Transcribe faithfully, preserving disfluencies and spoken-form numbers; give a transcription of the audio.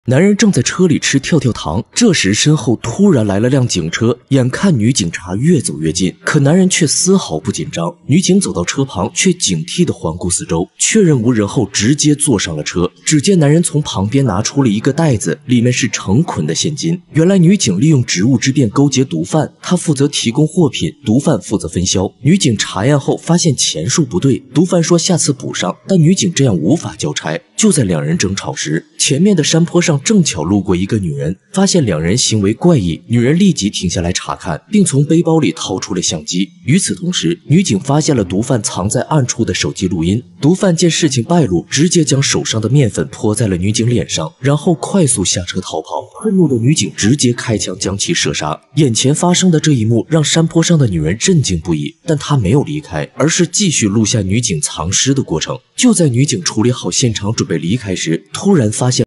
男人正在车里吃跳跳糖，这时身后突然来了辆警车，眼看女警察越走越近，可男人却丝毫不紧张。女警走到车旁，却警惕地环顾四周，确认无人后直接坐上了车。只见男人从旁边拿出了一个袋子，里面是成捆的现金。原来女警利用职务之便勾结毒贩，他负责提供货品，毒贩负责分销。女警查验后发现钱数不对，毒贩说下次补上，但女警这样无法交差。就在两人争吵时，前面的山坡上正巧路过一个女人，发现两人行为怪异，女人立即停下来查看，并从背包里掏出了相机。与此同时，女警发现了毒贩藏在暗处的手机录音。毒贩见事情败露，直接将手上的面粉泼在了女警脸上，然后快速下车逃跑。愤怒的女警直接开枪将其射杀。眼前发生的这一幕让山坡上的女人震惊不已，但她没有离开，而是继续录下女警藏尸的过程。就在女警处理好现场准备离开时，突然发现